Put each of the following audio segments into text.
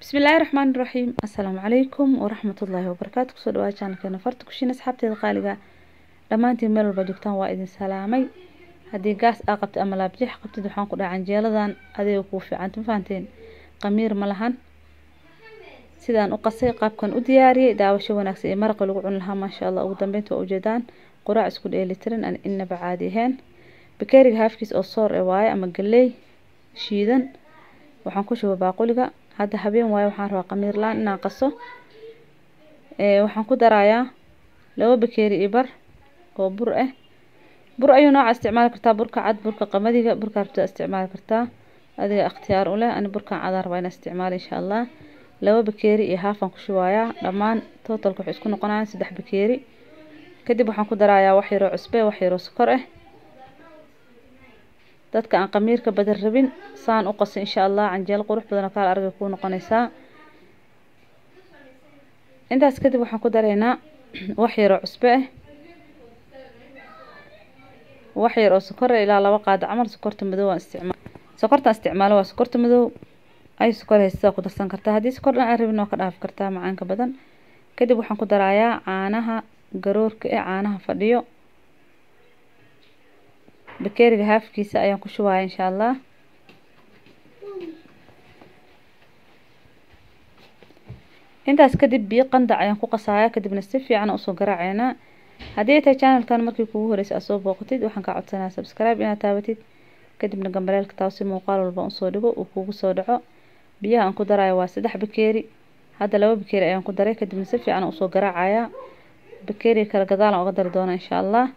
بسم الله الرحمن الرحيم. السلام عليكم ورحمة الله وبركاته. كسو دواad channelkeena farta kushiin asxaabteeda qaaliga dhamaantiin meel walba joogtaan waa idin salaamay. Hadii gaas aa qabto ama laabjeex qabtid waxaan ku dhacan jeeladan adiga ku fiican ma fahanteen qamiir ma lahan sidaan u qasay qaabkan u diyaariyay daawasho wanaagsan ee maraq lagu cun lahaa ma sha Allah ugu dambeynta waa ujeedaan quraac isku dheelitiran aan inaba caadi ahayn bakeeriga haafkiis oo soor ee waaye ama galey shiidan waxaan ku shubay baaquliga hadda habeen waayo waxaan rabaa qamiir laan inaan qaso waxaan ku darayaa 2 bakeeri ibar oo bur ah bur ayuu nooc isticmaal kartaa burka cad burka qamadiga burka rabta isticmaal kartaa adiga ikhtiyaar u leh ani burkan cad rabaa inaan isticmaalo insha Allah 2 bakeeri iyo haafan ku shubayaa dhamaan totalka wuxuu isku noqonayaa 3 bakeeri kadib waxaan ku darayaa wax yar oo cusbe wax yar oo sokor ah dadka aan qamiirka badan rabin saan u qas insha Allah canjeel qurux badan ka arag ku noqonaysa intaas kadib waxaan ku dareynaa wax yar oo cusbe ah wax yar oo sokor ilaa 2 qaad camal sokorta madow aan isticmaalo waa sokorta madow ay sokor haysta ku darsan kartaa hadii sokor aan rabin oo ka dhaaf kartaa macaanka badan kadib waxaan ku darayaa caanaha garoorka ee caanaha fadhiyo bakeeriga haafkiisa ayaan ku shubayaa insha Allah intaas kadib biyo qandac ayaan ku qasayaa kadibna si fiican u soo garaacayna hadii ay channelkan markii kugu horeysay soo booqatid waxaan ka codsanayaa subscribe inaad taabatid kadibna gambaleelka taasi muuqaal walba oo soo dhigo uu kugu soo dhaco biyaha aan ku darayo waa 3 bakeeri hadda 2 bakeeri ayaan ku daray kadibna si fiican u soo garaacayaa bakeeri kala gadaal uga dari doona insha Allah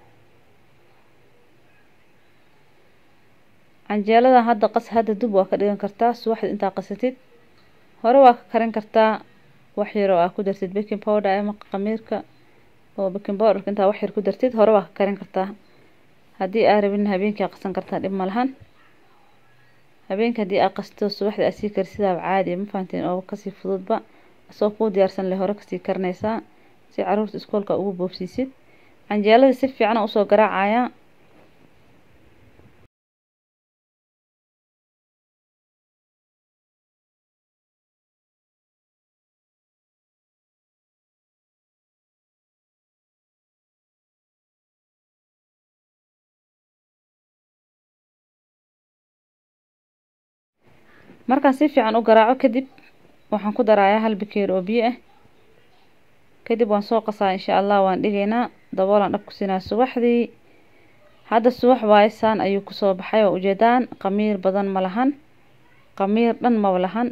canjeelada hadda qas hadda dub waa ka dhigan kartaa subaxda inta qasatid hore waa ka karin kartaa wax yar oo ku dartid baking powder ama qamiirka oo baking powder inta wax yar ku dartid hore waa ka karin kartaa hadii aad rabin habeenkii qasan kartaa dhib ma lahan habeenkii hadii aad qasto subaxda aad sii karsidaa caadi ma fahanteen oo ka sii fududba soo ku diyaarsan leh hore ka sii karnaysaa si caruurta iskoolka ugu boobsiisid canjeelada si fiican u soo garaacaya markaan si fiican u garaaco kadib waxaan ku darayaa 1 bakeeri oo biyo ah kadib waan soo qasaa insha Allah waan dhigaynaa daboolan dhab ku siinaa subaxdii hadda subax waaysan ayuu ku soo baxay oo ujeedaan qamiir badan ma lahan qamiir dhan ma lahan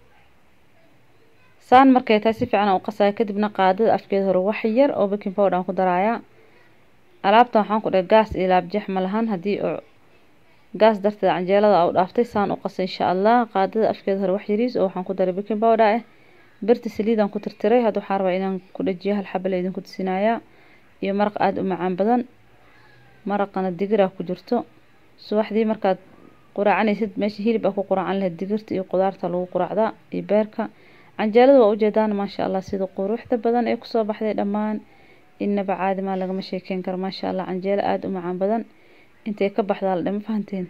saan markay tahay si fiican u qasaa kadibna qaadada afkeeda hore wax yar oo baking powder aan ku darayaa alaabtan waxaan ku dhahay gaas iyo laabjeex ma lahan hadii gaas darteed canjeelada oo dhaaftay saan u qasay insha Allah qaadada afkeeda hore wax yariis oo waxaan ku daray baking powder ah birta saliidan ku tirtiray hadda waxaan rabaa inaan ku dhajiyo hal xabba idin ku tusinayaa iyo maraq aad u macaan badan maraqana digir ku jirto subaxdii markaad quraacanaysid meesha hilib ku quraacan lahayd digirta iyo qudaarta lagu quraacda iyo beerka canjeelada waa ujeedaan ma sha Allah sida quruxda badan ee ku soo baxday dhamaan inaba caadi ma laga sheekeyn karo ma sha Allah canjeelo aad u macaan badan intee ka baxdaa la dhama fahanteen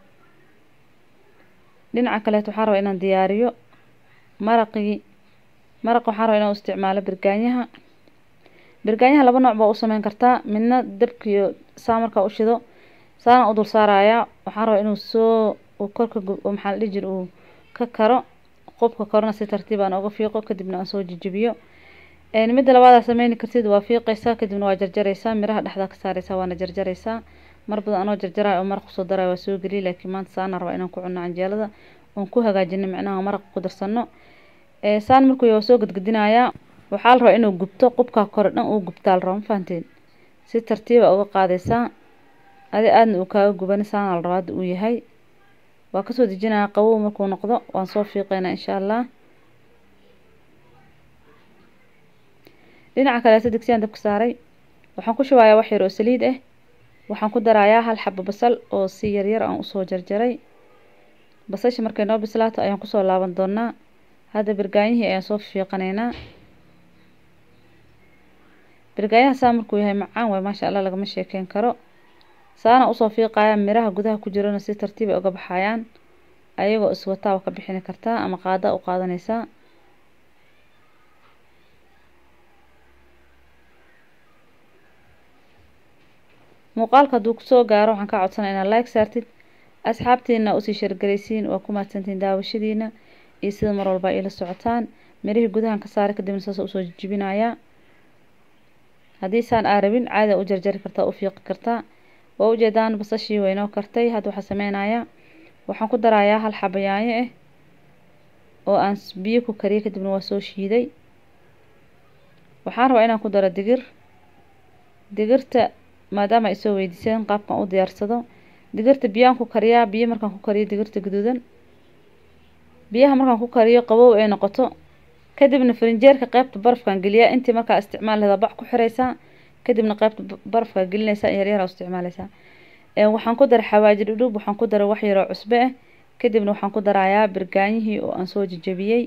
dhinaca kale waxaan rabaa inaan diyaariyo maraq waxaan rabaa inaan isticmaalo birgaanyaha 2 nooc baa u sameyn kartaa midna dabka iyo saamarka u shido saana u dul saaraya waxaan rabaa inuu soo korka maxaa la dhigi jiray uu ka karo qofka korna si tartiib ah uga fiiqo kadibna aan soo jijibiyo midda labaad aad sameyn kartid waa fiiqaysaa kadibna waa jarjaraysaa miraha dhexda ka saaraysaa waana jarjaraysaa mar badan anoo jarjaray oo maraq soo daray waa soo galiyay laakiin maanta saan rabaa inaan ku cuno canjeelada oo ku hagaajino macnaha maraq ku darsano saan markuu uu soo gadgadinayaa waxaa la rabaa inuu gubto qubka kor dhan uu gubtaal rabo fahanteen si tartiib ah uga qaadaysaa aadna uu kaaga guban saan la rabaa uu yahay waa ka soo dejinaa qabow markuu noqdo waan soo fiiqeynaa insha Allah dhinaca kale digsiyan dabka saaray waxaan ku shubayaa wax yar oo saliid ah waxaan ku darayaa 1 xabbo basal oo si yar yar aan u soo jarjaray basasha markay noo bislaato ayaan ku soo laaban doonaa hadda birgaanyihi ayaan soo fiiqanaynaa birgaanyaha saa markuu yahay macaan way ma sha Allah laga sheekeyn karo saana u soo fiiqaya miraha gudaha ku jirana si tartiib ah uga baxayaan ayagoo iswataa ka bixin kartaa ama qaada u qaadanaysaa. muuqaalka hadduu kusoo gaaro waxaan ka codsanaa inaad like saartid, asxaabtiina usii sheergaraysiin. waa ku mahadsantiin daawashadiina iyo sida mar walba ila socotaan. mirihii gudahan ka saaray kadibna saas usoo jijibinayaa. haddii saan aa rabin caadi u jarjari kartaa, u fiiqi kartaa. waa ujeedaan basashii waynoo kartay. hadda waxaa sameynayaa, waxaan ku darayaa hal xabo yaanyo ah oo aan biyo ku kariyay, kadibna waa soo shiiday. waxaan rabaa inaan ku daro digirta maadaama ay soo weydiiseen qaabkan u diyaarsado. digirta biyaan ku kariyaa. biyo markaan ku kariyo digirta gaduudan, biyaha markaan ku kariyo qabow ay noqoto, kadibna firinjeerka qaybta barafkan geliyaa. intii markaa isticmaal lahayd bac ku xiraysaa, kadibna qaybta barafka gelinaysaa, yar yar isticmaalaysaa. waxaan ku daray xawaaji dhudhub, waxaan ku daray wax yar oo cusbo ah, kadibna waxaan ku darayaa birgaanyihii oo aan soo jajabiyey.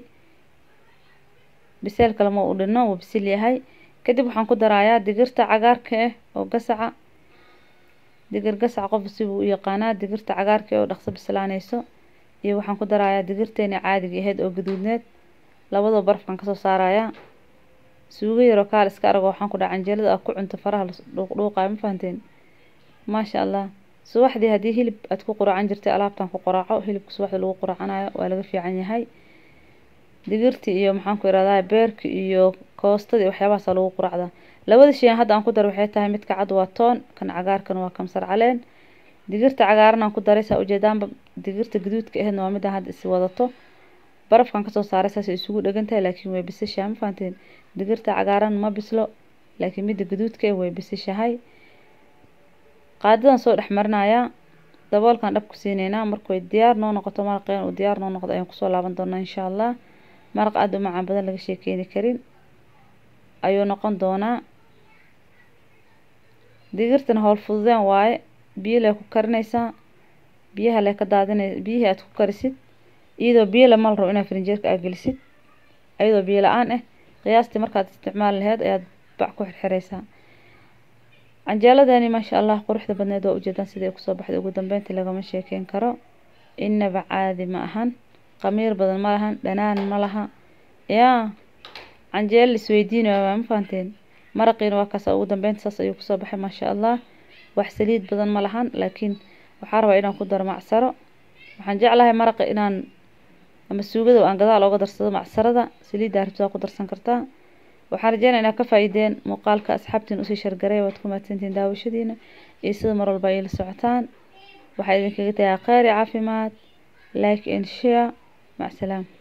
biseelka lama u dhino, wuu bisil yahay. kadib waxaan ku darayaa digirta cagaarka ah oo gasaca, digir gasac qof sibuu u yaqaanaa, digirta cagaarka oo dhaqso bislaanayso. iyo waxaan ku darayaa digirteena caadiga ahayd oo gaduudneed. labadoo barafkan kasoo saarayaa. suugo yaroo kaal iska arag waxaan ku dhaca canjeelada aad ku cunto faraha dhuuqaay, ma fahanteen? maasha allah. subaxdii haddii hilib aad ku quraacan jirtay alaabtan ku quraaco. hilibka subaxda lagu quraacanayo waa laga fiican yahay. digirtii iyo maxaan ku iraahdaa beerka iyo koostadii waxyaabahaas lagu quraacdaa. labada shay hadda aan ku daray waxay tahay midka cad waa toon, kan cagaarkan waa kamsar caleen. digirta cagaaran aan ku daray saa ujeedaanba, digirta gaduudka ahaydna waa midaan hadda is wadato. barafkan kasoo saaray saas ay isugu dhagan tahay, laakiin way bisishahay, ma fahanteen? digirta cagaaran ma bislo, laakiin midda gaduudka way bisishahay. qaadadan soo dhex marinayaa, daboolkan dhab ku siinaynaa. markay diyaar noo noqoto, maraqeen uu diyaar noo noqdo ayaan kusoo laaban doonaa insha allah. maraq aad u macaan badan laga sheekeeni karin ayuu noqon doonaa. digirtana howl fududeen waaye. biyo lay ku karinaysaa, biyaha lay ka daadinaysaa. biyihii aad ku karisid iyadoo biyo la mal rabo inaad firinjeerka aad gelisid, iyadoo biyo la-aan ah qiyaastii markaad isticmaali lahayd ayaad bac ku xirxiraysaa. canjeeladani maasha allah quruxda badneed waa ujeedaan sidai kusoo baxday. ugu dambeyntii lagama sheekeyn karo, inaba caadi ma ahan. qamiir badan ma lahan, dhanaan ma laha. yaa canjeelo isweydiinayo waa, ma fahanteen? maraqiina waa kaas. ugu dambeyntii saas ayuu kusoo baxay maasha allah. wax saliid badan ma lahan, laakiin waxaan rabaa inaan ku daro macsaro. waxaan jeclahay maraqa inaan ama suugada aan gadaal ooga darsado macsarada. saliidda rabtaa ku darsan kartaa. waxaan rajeynaa inaad ka faa'iideen muuqaalka. asxaabtiin usii shargaray. waad ku mahadsantiin daawashadiina iyo sida mar walba ay la socotaan. waxaa idinkaga tagaa kheyr iyo caafimaad. like and share. mac salaam.